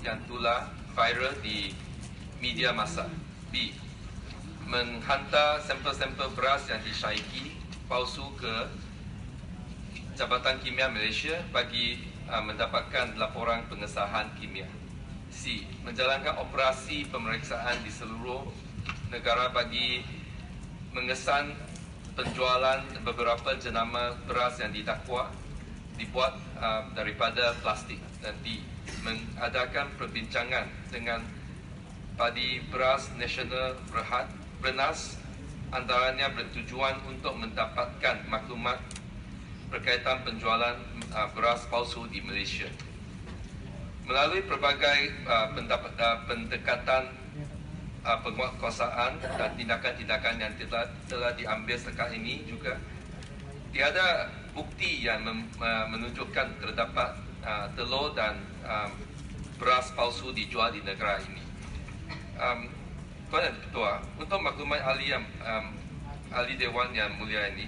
yang tular viral di media massa. B. Menghantar sampel-sampel beras yang disyaiki palsu ke Jabatan Kimia Malaysia bagi mendapatkan laporan pengesahan kimia. C. Menjalankan operasi pemeriksaan di seluruh negara bagi mengesan penjualan beberapa jenama beras yang didakwa dibuat daripada plastik. Dan D. Mengadakan perbincangan dengan Padi Beras Nasional Bernas, antaranya bertujuan untuk mendapatkan maklumat berkaitan penjualan beras palsu di Malaysia. Melalui pelbagai pendekatan penguatkuasaan dan tindakan-tindakan yang telah diambil setakat ini juga, tiada bukti yang menunjukkan terdapat telur dan beras palsu dijual di negara ini. Tuan dan Ketua, untuk maklumat ahli Dewan yang mulia ini,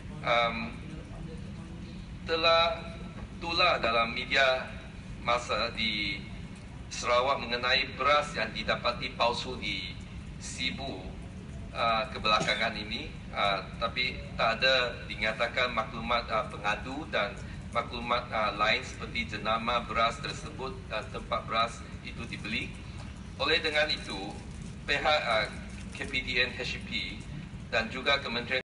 telah tular dalam media massa di Sarawak mengenai beras yang didapati palsu di Sibu kebelakangan ini, tapi tak ada dinyatakan maklumat pengadu dan maklumat lain seperti jenama beras tersebut dan tempat beras itu dibeli. Oleh dengan itu, pihak KPDN HEP dan juga Kementerian